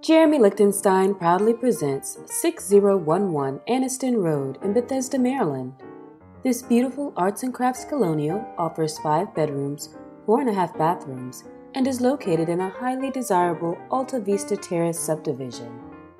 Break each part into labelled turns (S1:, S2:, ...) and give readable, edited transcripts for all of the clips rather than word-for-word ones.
S1: Jeremy Lichtenstein proudly presents 6011 Anniston Road in Bethesda, Maryland. This beautiful Arts and Crafts Colonial offers 5 bedrooms, 4.5 bathrooms, and is located in a highly desirable Alta Vista Terrace subdivision.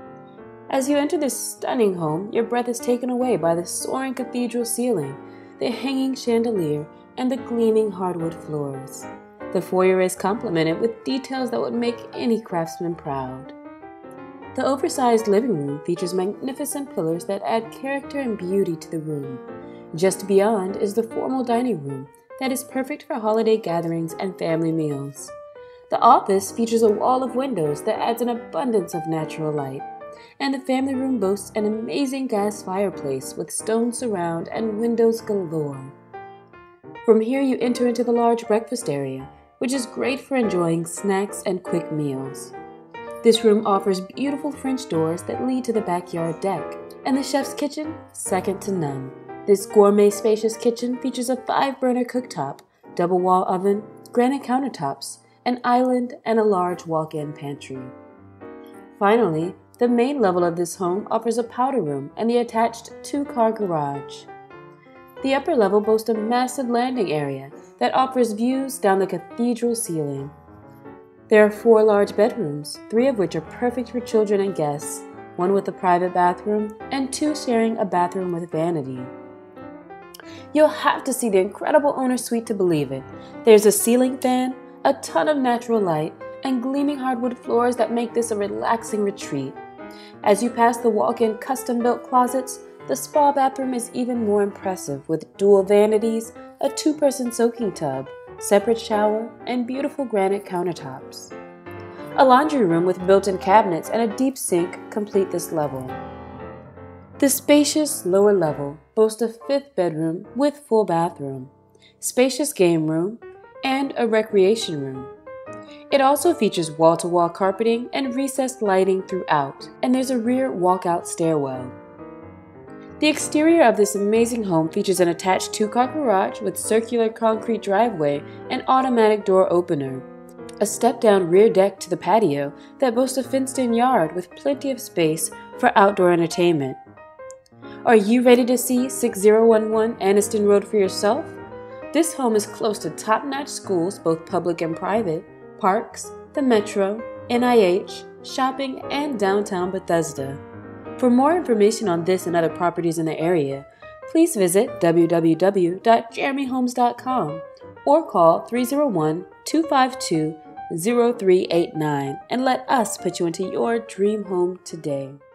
S1: As you enter this stunning home, your breath is taken away by the soaring cathedral ceiling, the hanging chandelier, and the gleaming hardwood floors. The foyer is complemented with details that would make any craftsman proud. The oversized living room features magnificent pillars that add character and beauty to the room. Just beyond is the formal dining room that is perfect for holiday gatherings and family meals. The office features a wall of windows that adds an abundance of natural light, and the family room boasts an amazing gas fireplace with stone surround and windows galore. From here you enter into the large breakfast area, which is great for enjoying snacks and quick meals. This room offers beautiful French doors that lead to the backyard deck, and the chef's kitchen, second to none. This gourmet spacious kitchen features a 5-burner cooktop, double wall oven, granite countertops, an island, and a large walk-in pantry. Finally, the main level of this home offers a powder room and the attached 2-car garage. The upper level boasts a massive landing area that offers views down the cathedral ceiling. There are 4 large bedrooms, 3 of which are perfect for children and guests, 1 with a private bathroom, and 2 sharing a bathroom with vanity. You'll have to see the incredible owner suite to believe it. There's a ceiling fan, a ton of natural light, and gleaming hardwood floors that make this a relaxing retreat. As you pass the walk-in custom-built closets, the spa bathroom is even more impressive with dual vanities, a 2-person soaking tub, separate shower, and beautiful granite countertops. A laundry room with built-in cabinets and a deep sink complete this level. The spacious lower level boasts a 5th bedroom with full bathroom, spacious game room, and a recreation room. It also features wall-to-wall carpeting and recessed lighting throughout, and there's a rear walkout stairwell. The exterior of this amazing home features an attached 2-car garage with circular concrete driveway and automatic door opener, a step-down rear deck to the patio that boasts a fenced-in yard with plenty of space for outdoor entertainment. Are you ready to see 6011 Anniston Road for yourself? This home is close to top-notch schools, both public and private, parks, the metro, NIH, shopping, and downtown Bethesda. For more information on this and other properties in the area, please visit www.jeremyhomes.com or call 301-252-0389 and let us put you into your dream home today.